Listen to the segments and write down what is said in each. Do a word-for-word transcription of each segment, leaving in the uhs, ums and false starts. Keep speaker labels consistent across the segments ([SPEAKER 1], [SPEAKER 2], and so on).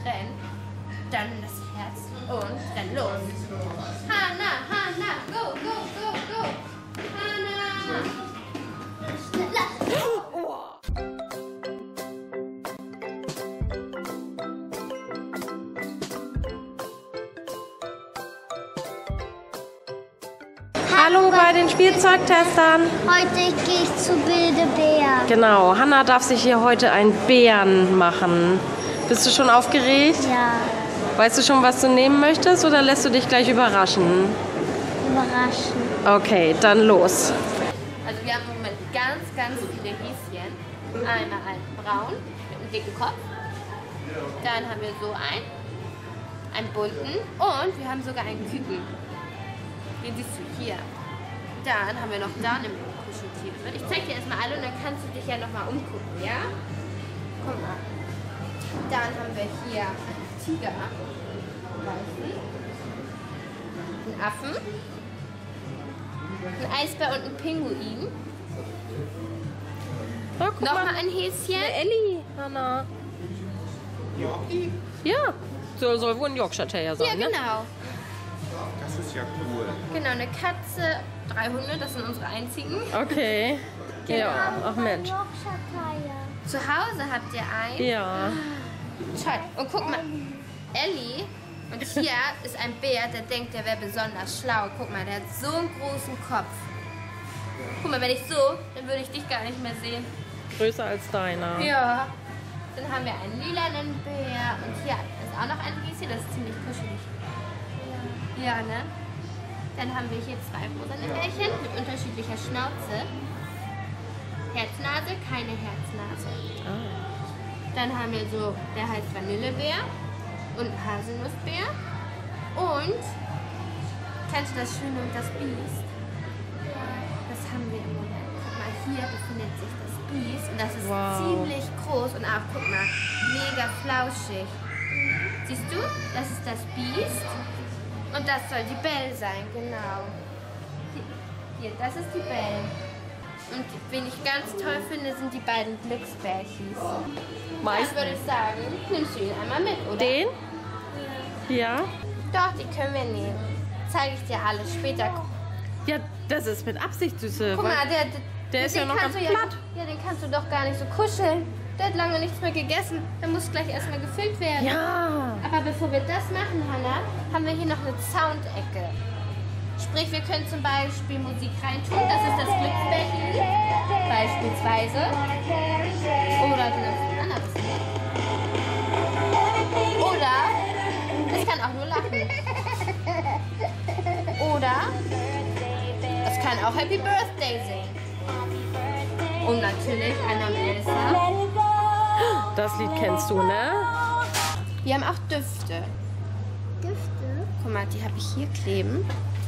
[SPEAKER 1] renn. Dann das Herz und renn los. Hannah, Hannah, go, go, go, go. Hannah.
[SPEAKER 2] Hallo bei den Spielzeugtestern.
[SPEAKER 3] Heute gehe ich zu Wilde Bär.
[SPEAKER 2] Genau, Hannah darf sich hier heute einen Bären machen. Bist du schon aufgeregt?
[SPEAKER 3] Ja,
[SPEAKER 2] Weißt du schon, was du nehmen möchtest oder lässt du dich gleich überraschen?
[SPEAKER 3] überraschend.
[SPEAKER 2] Okay, dann los.
[SPEAKER 1] Also wir haben im Moment ganz, ganz viele Häschen. Einmal einen braun mit einem dicken Kopf. Dann haben wir so einen, einen bunten und wir haben sogar einen Küken. Den siehst du hier. Dann haben wir noch da eine Kuscheltiere. Ich zeig dir erstmal alle und dann kannst du dich ja nochmal umgucken, ja? Guck mal. Dann haben wir hier einen Tiger, einen Affen, einen Eisbär und einen Pinguin.
[SPEAKER 2] Oh, guck
[SPEAKER 1] Nochmal
[SPEAKER 2] mal,
[SPEAKER 1] ein Häschen.
[SPEAKER 2] eine Ellie, Hannah. Ja, so soll wohl ein Yorkshire Terrier sein,
[SPEAKER 1] Ja,
[SPEAKER 2] ne?
[SPEAKER 1] genau.
[SPEAKER 4] Das ist ja cool.
[SPEAKER 1] Genau, eine Katze, drei Hunde, das sind unsere einzigen.
[SPEAKER 2] Okay. Ja, ach Mensch.
[SPEAKER 1] Zu Hause habt ihr einen.
[SPEAKER 2] Ja.
[SPEAKER 1] Toll. Und guck mal, Ellie, und hier ist ein Bär, der denkt, der wäre besonders schlau. Guck mal, der hat so einen großen Kopf. Guck mal, wenn ich so, dann würde ich dich gar nicht mehr sehen.
[SPEAKER 2] Größer als deiner.
[SPEAKER 1] Ja. Dann haben wir einen lilanen Bär und hier ist auch noch ein Häschen, das ist ziemlich kuschelig. Ja, ne? Dann haben wir hier zwei rosane Bärchen mit unterschiedlicher Schnauze. Herznase, keine Herznase.
[SPEAKER 2] Ah.
[SPEAKER 1] Dann haben wir so, der heißt Vanillebär und Haselnussbär. Und kennst du das Schöne und das Biest? Das haben wir im Moment. Guck mal, hier befindet sich das Biest und das ist
[SPEAKER 2] Wow.
[SPEAKER 1] ziemlich groß und auch, guck mal, mega flauschig. Siehst du? Das ist das Biest und das soll die Belle sein, genau. Hier, das ist die Belle. Und wen ich ganz toll finde, sind die beiden Glücksbärchis. Das würde ich sagen, nimmst du ihn einmal mit, oder?
[SPEAKER 2] Den? Ja.
[SPEAKER 1] Doch, die können wir nehmen. Zeige ich dir alles später.
[SPEAKER 2] Ja, das ist mit Absicht, Süße.
[SPEAKER 1] Guck mal, der, der,
[SPEAKER 2] Der ist
[SPEAKER 1] den
[SPEAKER 2] ja noch
[SPEAKER 1] kannst
[SPEAKER 2] ganz
[SPEAKER 1] du ja,
[SPEAKER 2] platt.
[SPEAKER 1] ja, den kannst du doch gar nicht so kuscheln. Der hat lange nichts mehr gegessen. Der muss gleich erstmal gefüllt werden.
[SPEAKER 2] Ja.
[SPEAKER 1] Aber bevor wir das machen, Hannah, haben wir hier noch eine Soundecke. Sprich, wir können zum Beispiel Musik reintun. Das ist das Glücksbärchen beispielsweise. Oder du nimmst ein anderes Lied. Oder es kann auch nur lachen. Oder es kann auch Happy Birthday singen. Und natürlich Anna und Elsa.
[SPEAKER 2] Das Lied kennst du, ne?
[SPEAKER 1] Wir haben auch Düfte.
[SPEAKER 3] Düfte?
[SPEAKER 1] Guck mal, die habe ich hier kleben.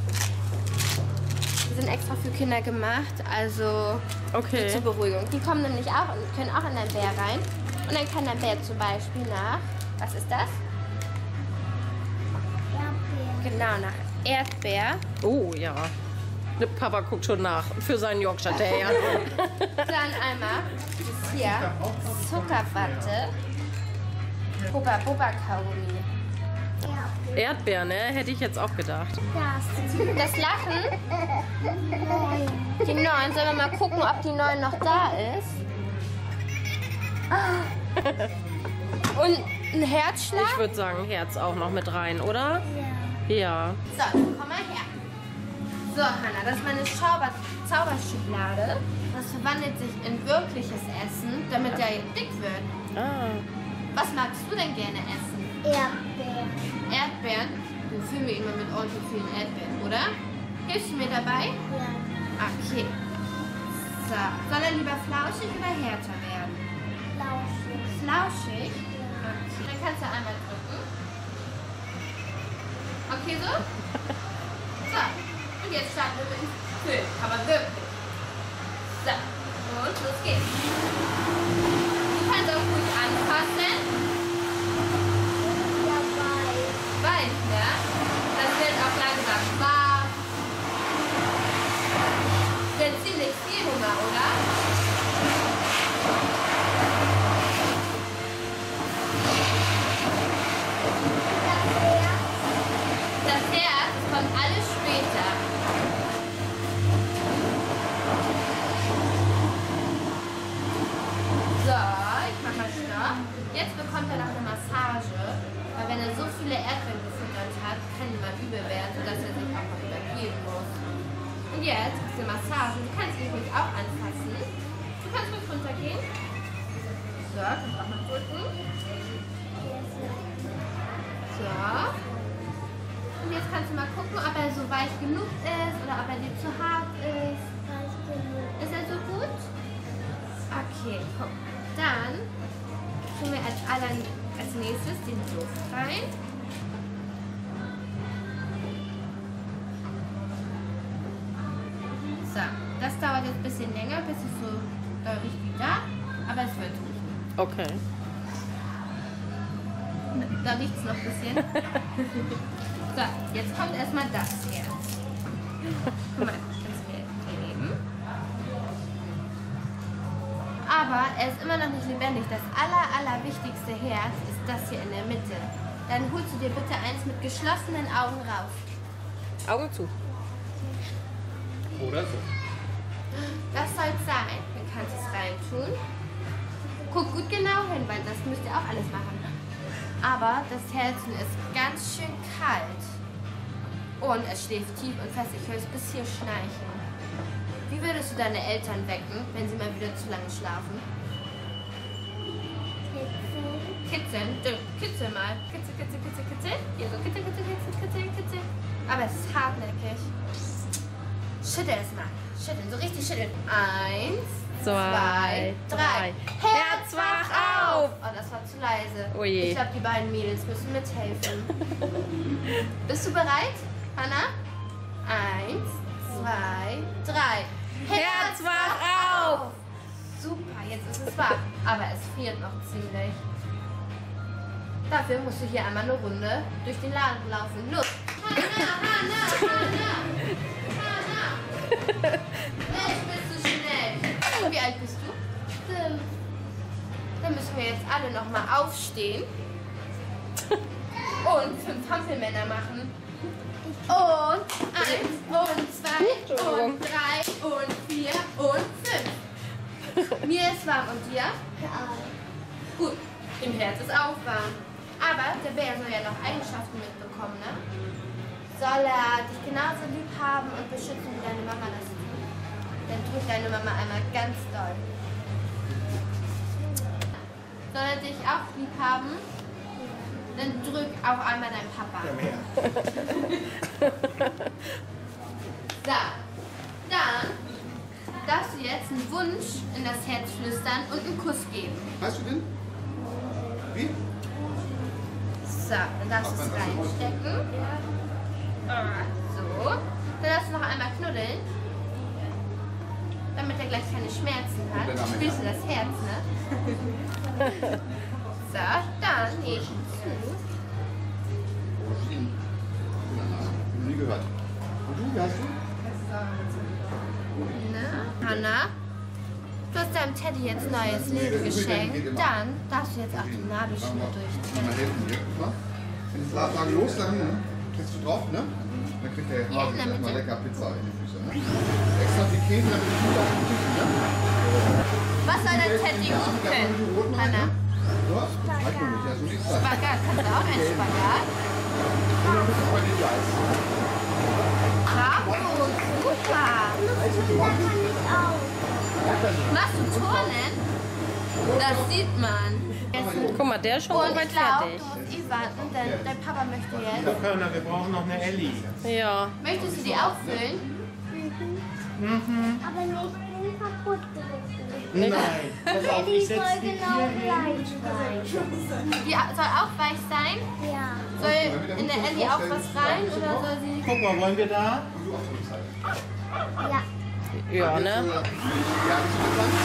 [SPEAKER 1] Die sind extra für Kinder gemacht, also
[SPEAKER 2] Okay.
[SPEAKER 1] zur Beruhigung. Die kommen nämlich auch und können auch in dein Bär rein. Und dann kann dein Bär zum Beispiel nach, was ist das?
[SPEAKER 3] Erdbeer.
[SPEAKER 1] Genau, nach Erdbeer.
[SPEAKER 2] Oh ja. Der Papa guckt schon nach für seinen Yorkshire Terrier.
[SPEAKER 1] Dann einmal das hier, Zuckerwatte, Bubba Bubba Kaugummi.
[SPEAKER 3] Erdbeer.
[SPEAKER 2] Erdbeer, ne? Hätte ich jetzt auch gedacht.
[SPEAKER 3] Das.
[SPEAKER 1] Das Lachen,
[SPEAKER 3] Neun.
[SPEAKER 1] die neun, sollen wir mal gucken, ob die neun noch da ist. Und ein Herzschlag.
[SPEAKER 2] Ich würde sagen, Herz auch noch mit rein, oder?
[SPEAKER 3] Ja.
[SPEAKER 2] Ja.
[SPEAKER 1] So, komm mal her. So, Hannah, das ist meine Zauber Zauberschublade. Das verwandelt sich in wirkliches Essen, damit der dick wird.
[SPEAKER 2] Ah.
[SPEAKER 1] Was magst du denn gerne essen?
[SPEAKER 3] Erdbeer.
[SPEAKER 1] Erdbeeren? Dann füllen wir ihn mal mit ordentlich vielen Erdbeeren, oder? Hilfst du mir dabei?
[SPEAKER 3] Ja.
[SPEAKER 1] Okay. So, soll er lieber flauschig oder härter werden?
[SPEAKER 3] Lauschig.
[SPEAKER 1] Flauschig? Okay. Dann kannst du einmal drücken. Okay, so? So. Und jetzt starten wir mit dem Füllen. Aber wirklich. So. Und los geht's. Du kannst auch gut anfassen.
[SPEAKER 3] Ja, weiß.
[SPEAKER 1] Weiß, ne? Das wird auch langsam warm. Wird ziemlich viel Hunger, oder? Jetzt bekommt er noch eine Massage, weil wenn er so viele Erdbeeren gefuttert hat, kann die mal übel werden, sodass er sich auch mal übergeben muss. Und jetzt ist die Massage. Du kannst dich ruhig auch anfassen. Du kannst ruhig runtergehen. So, kannst auch mal drücken. So. Und jetzt kannst du mal gucken, ob er so weich genug ist oder ob er dir zu hart ist. Ist er so gut? Okay, guck. Dann tun wir als, aller, als nächstes den Duft rein. So, das dauert jetzt ein bisschen länger, bis es so doll riecht wie da, aber es wird riechen.
[SPEAKER 2] Okay.
[SPEAKER 1] Da riecht es noch ein bisschen. So, jetzt kommt erstmal das Herz. Guck mal, das kannst du mir geben. Aber er ist immer noch nicht lebendig. Das aller, aller wichtigste Herz ist das hier in der Mitte. Dann holst du dir bitte eins mit geschlossenen Augen raus.
[SPEAKER 2] Augen zu.
[SPEAKER 4] Oder so.
[SPEAKER 1] Das soll es sein. Dann kannst du es reintun. Guck gut genau hin, weil das müsst ihr auch alles machen. Aber das Herzen ist ganz schön kalt. Und es schläft tief und fest. Ich höre es bis hier schnarchen. Wie würdest du deine Eltern wecken, wenn sie mal wieder zu lange schlafen? Kitzeln. Kitzeln. Kitzel mal. Kitzel, kitzel, kitzel, kitzel. Hier so kitzel, kitzel, kitzel, kitzel, kitzel. Aber es ist hartnäckig. Schüttel es mal. Schütteln, so richtig schütteln. Eins, zwei, drei. Herz, wach auf! Oh, das war zu leise.
[SPEAKER 2] Oh je.
[SPEAKER 1] Ich glaube, die beiden Mädels müssen mithelfen. Bist du bereit, Hannah? Eins, zwei, drei.
[SPEAKER 2] Herz, wach auf!
[SPEAKER 1] Super, jetzt ist es wach. Aber es friert noch ziemlich. Dafür musst du hier einmal eine Runde durch den Laden laufen. Los! Hannah, Hannah, Hannah! Hannah! Mensch, bist du schnell. Wie alt bist du? Fünf. Dann müssen wir jetzt alle nochmal aufstehen. Und fünf Hampelmänner machen. Und eins und zwei und drei und vier und fünf. Mir ist warm und dir?
[SPEAKER 3] Ja.
[SPEAKER 1] Gut, im Herz ist auch warm. Aber der Bär soll ja noch Eigenschaften mitbekommen, ne? Soll er dich genauso lieb haben und beschützen, wie deine Mama das tut? Dann drück deine Mama einmal ganz doll. Soll er dich auch lieb haben? Dann drück auch einmal deinen Papa.
[SPEAKER 4] Ja, mehr.
[SPEAKER 1] So, dann darfst du jetzt einen Wunsch in das Herz flüstern und einen Kuss geben.
[SPEAKER 4] Weißt du denn? Wie?
[SPEAKER 1] So, dann darfst du es reinstecken. So, dann darfst du noch einmal knuddeln, damit er gleich keine Schmerzen hat.
[SPEAKER 4] Und dann am
[SPEAKER 1] Spürst du das Herz, ne? So, dann Häkchen zu.
[SPEAKER 4] Rosinen. Noch nie gehört. Und du, wie heißt du?
[SPEAKER 1] Na, Hannah, du hast deinem Teddy jetzt neues Leben geschenkt. Dann darfst du jetzt auch die Nabelschnur
[SPEAKER 4] Mal
[SPEAKER 1] durchziehen.
[SPEAKER 4] helfen hier. Guck mal. Wenn es Lagen los, dann ne? Kriegst du drauf, ne? Dann kriegt der
[SPEAKER 1] Ja,
[SPEAKER 4] Hase
[SPEAKER 1] in der
[SPEAKER 4] erstmal
[SPEAKER 1] Mitte.
[SPEAKER 4] lecker Pizza in die Füße, ne? Extra die Käse, damit die gut auf den Tisch, ne?
[SPEAKER 1] Was soll dein Teddy gut können, Hannah?
[SPEAKER 4] So, das reicht noch nicht, ja, so ist das.
[SPEAKER 1] Spagat, kannst du auch einen Spagat?
[SPEAKER 4] Und dann bist du heute die Eis.
[SPEAKER 1] Bravo, super. Machst du Turnen? Das sieht man.
[SPEAKER 2] Guck mal, der ist schon
[SPEAKER 1] Und
[SPEAKER 2] soweit
[SPEAKER 1] ich glaube,
[SPEAKER 2] fertig.
[SPEAKER 1] du musst eh warten, denn dein Papa möchte jetzt.
[SPEAKER 5] Herr Körner, wir brauchen noch eine Elli.
[SPEAKER 2] Ja.
[SPEAKER 1] Möchtest du die auffüllen?
[SPEAKER 3] Aber nicht den kaputt gerissen.
[SPEAKER 5] Nein, pass auf,
[SPEAKER 3] Die
[SPEAKER 5] ich
[SPEAKER 3] soll
[SPEAKER 5] setze die
[SPEAKER 3] genau
[SPEAKER 5] hier hin.
[SPEAKER 3] gleich sein.
[SPEAKER 1] Die soll auch weich sein?
[SPEAKER 3] Ja.
[SPEAKER 1] Soll in der Ellie auch was rein oder soll sie...
[SPEAKER 5] Guck mal, wollen wir da?
[SPEAKER 3] Ja.
[SPEAKER 2] Ja, ne?
[SPEAKER 4] Ja, das ist dann.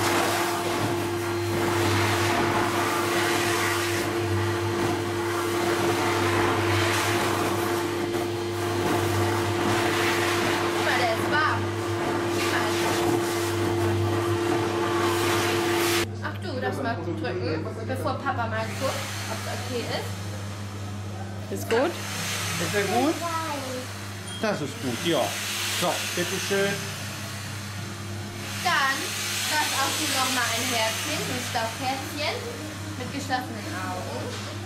[SPEAKER 1] Guck mal, der ist warm. Ach du, darfst mal drücken, bevor Papa mal guckt, ob es okay ist.
[SPEAKER 2] Ist gut?
[SPEAKER 5] Ist der gut? Das ist gut, ja. So, bitteschön.
[SPEAKER 1] Dann darfst auch du noch mal ein Herzchen, ein Stoffherzchen Mit geschlossenen Augen.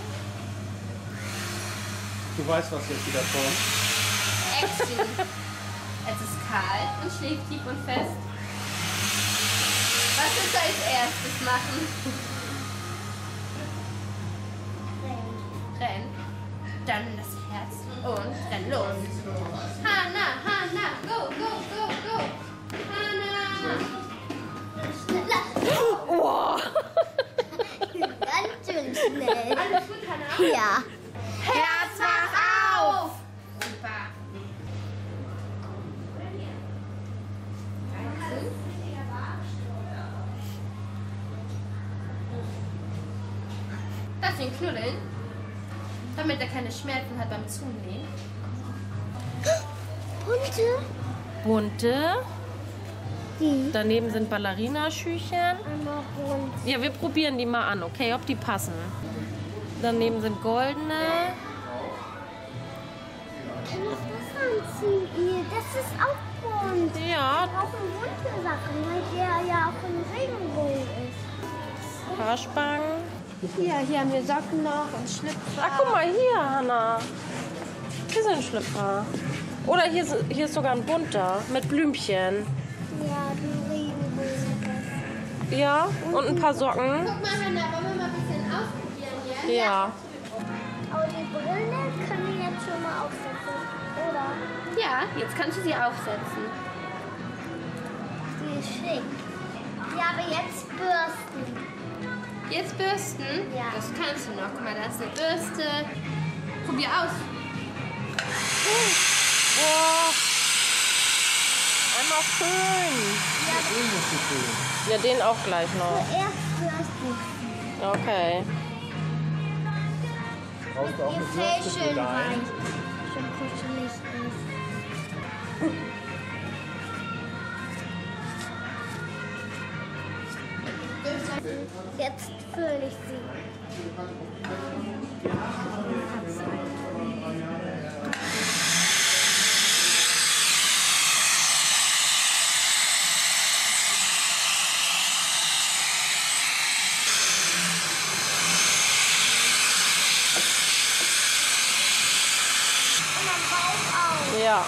[SPEAKER 5] Du weißt, was jetzt wieder kommt.
[SPEAKER 1] Action. Es ist kalt und schlägt tief und fest. Was willst du als erstes machen? Renn. Dann das Herz und renn los. Hanna, Hanna, go, go, go, go. Hanna.
[SPEAKER 2] Oh.
[SPEAKER 3] Ganz schön schnell.
[SPEAKER 1] Alles gut, Hanna?
[SPEAKER 3] Ja.
[SPEAKER 1] Herz, wach auf! Super. Lass ihn knuddeln, damit er keine Schmerzen hat beim Zunehmen.
[SPEAKER 3] Bunte.
[SPEAKER 2] Bunte.
[SPEAKER 3] Die.
[SPEAKER 2] Daneben sind Ballerinaschüchen.
[SPEAKER 3] Einmal bunt.
[SPEAKER 2] Ja, wir probieren die mal an, okay, ob die passen. Daneben sind goldene.
[SPEAKER 3] Kann ich das anziehen? Ihr? Das ist auch bunt.
[SPEAKER 2] Ja,
[SPEAKER 3] Wir brauchen bunte Sachen, weil der ja auch ein Regenbogen ist.
[SPEAKER 2] Haarspangen.
[SPEAKER 1] Ja, hier haben wir Socken noch und Schlüpfer.
[SPEAKER 2] Ach, guck mal hier, Hanna. Hier sind Schlüpfer. Oder hier, ist- hier ist sogar ein bunter mit Blümchen.
[SPEAKER 3] Ja, die Regenbogen.
[SPEAKER 2] Ja, und ein paar Socken.
[SPEAKER 1] Guck mal, Hanna, wollen wir mal ein bisschen ausprobieren hier?
[SPEAKER 2] Ja.
[SPEAKER 3] Aber die Brille können wir jetzt schon mal aufsetzen, oder?
[SPEAKER 1] Ja, jetzt kannst du sie aufsetzen.
[SPEAKER 3] Die ist schick. Ja, aber jetzt bürsten.
[SPEAKER 1] Jetzt bürsten?
[SPEAKER 3] Ja.
[SPEAKER 1] Das kannst du noch. Guck mal, da ist eine Bürste. Probier aus.
[SPEAKER 2] Boah. Einmal schön. Ja, den auch gleich noch.
[SPEAKER 3] Zuerst bürsten.
[SPEAKER 2] Okay.
[SPEAKER 5] Brauchst du auch
[SPEAKER 3] Ihr
[SPEAKER 5] eine
[SPEAKER 3] Fell
[SPEAKER 5] Bürste für
[SPEAKER 3] schön
[SPEAKER 5] dein?
[SPEAKER 3] weich. Schön kuschelig ist. Jetzt fühle ich sie. Und am Bauch auch.
[SPEAKER 2] Ja.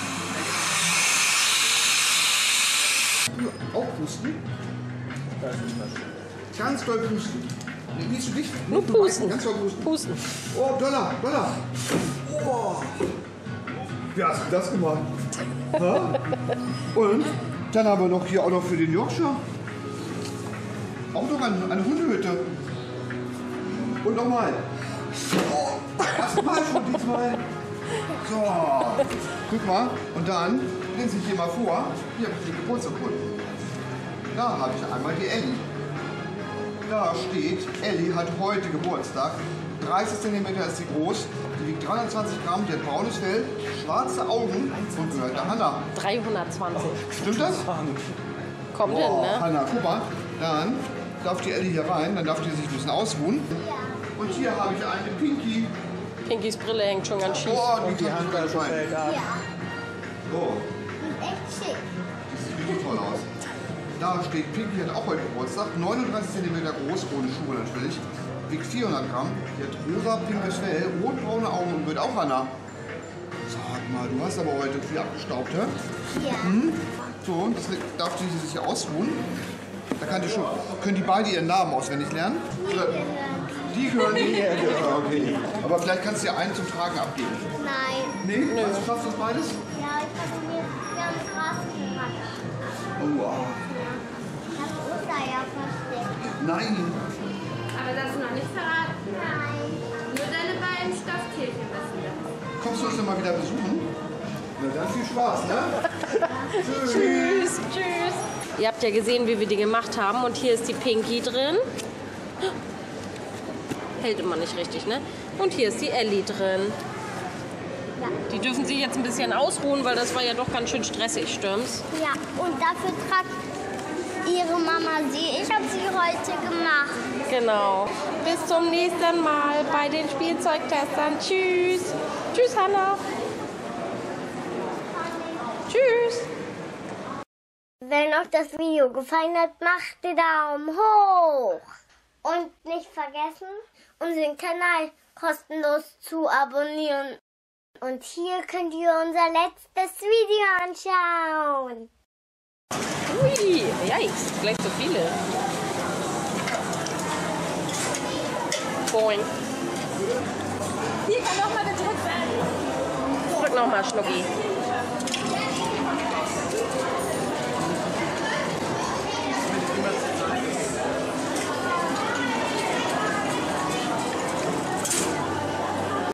[SPEAKER 4] Auch pusten.
[SPEAKER 5] Das ist das.
[SPEAKER 4] Ganz doll pusten. Nee, nicht zu dicht.
[SPEAKER 2] Nur
[SPEAKER 4] nicht zu weit,
[SPEAKER 2] pusten.
[SPEAKER 4] Ganz doll pusten.
[SPEAKER 2] Pusten.
[SPEAKER 4] Oh, Dollar, Dollar. Oh. Wie hast du das gemacht? Ha? Und dann haben wir noch hier auch noch für den Yorkshire auch noch eine, eine Hundehütte. Und nochmal. Oh, erstmal schon diesmal. So. Guck mal. Und dann lehnen Sie sich hier mal vor. Hier habe ich den Geburtstag. Da habe ich einmal die Ellie. Da steht, Ellie hat heute Geburtstag. dreißig Zentimeter ist sie groß. Die wiegt dreihundertzwanzig Gramm, die hat braunes Fell, schwarze Augen und gehört der Hanna.
[SPEAKER 2] dreihundertzwanzig.
[SPEAKER 4] Stimmt das?
[SPEAKER 2] Kommt hin,
[SPEAKER 4] Oh,
[SPEAKER 2] ne?
[SPEAKER 4] Hanna, guck mal. Dann darf die Ellie hier rein, dann darf die sich ein bisschen ausruhen. Und hier habe ich eine Pinky.
[SPEAKER 2] Pinkys Brille hängt schon ganz schief.
[SPEAKER 4] Oh, die
[SPEAKER 5] Die
[SPEAKER 4] kann sogar
[SPEAKER 5] Handtasche
[SPEAKER 4] rein.
[SPEAKER 5] fällt ab.
[SPEAKER 3] Ja,
[SPEAKER 4] Oh,
[SPEAKER 3] die ist echt schick.
[SPEAKER 4] die sieht richtig toll aus. Da steht, Pinky hat auch heute Geburtstag, neununddreißig Zentimeter groß, ohne Schuhe natürlich, wiegt vierhundert Gramm, die hat rosa-pinkes Fell, rotbraune Augen und wird auch Hanna. Sag mal, du hast aber heute viel abgestaubt, hä?
[SPEAKER 3] Ja.
[SPEAKER 4] So, das darf die sich hier ausruhen. Da kann die schon, können die beide ihren Namen auswendig lernen. Oder, die gehören die. Ja, okay. Aber vielleicht kannst du dir einen zum Tragen abgeben.
[SPEAKER 3] Nein.
[SPEAKER 4] Nee? Weißt du, schaffst du das beides?
[SPEAKER 3] Ja, ich habe mir ganz krass gemacht.
[SPEAKER 4] Oh, wow.
[SPEAKER 3] Ich habe Ostereier versteckt.
[SPEAKER 4] Nein.
[SPEAKER 1] Aber das ist noch nicht verraten.
[SPEAKER 3] Nein.
[SPEAKER 1] Nur deine beiden Stofftierchen wissen das.
[SPEAKER 4] Kommst du uns denn mal wieder besuchen? Na dann viel Spaß, ne? Tschüss.
[SPEAKER 2] Tschüss, tschüss. Ihr habt ja gesehen, wie wir die gemacht haben. Und hier ist die Pinky drin. Hält immer nicht richtig, ne? Und hier ist die Ellie drin.
[SPEAKER 3] Ja.
[SPEAKER 2] Die dürfen sich jetzt ein bisschen ausruhen, weil das war ja doch ganz schön stressig, stimmt's?
[SPEAKER 3] Ja, und dafür tragt ihre Mama sie. Ich habe sie heute gemacht.
[SPEAKER 2] Genau. Bis zum nächsten Mal bei den Spielzeugtestern. Tschüss. Tschüss, Hanna. Tschüss.
[SPEAKER 3] Wenn euch das Video gefallen hat, macht den Daumen hoch. Und nicht vergessen, unseren Kanal kostenlos zu abonnieren. Und hier könnt ihr unser letztes Video anschauen.
[SPEAKER 2] Ui, yikes, gleich so viele. Boing. Hier kann nochmal gedrückt werden. Drück nochmal, Schnucki.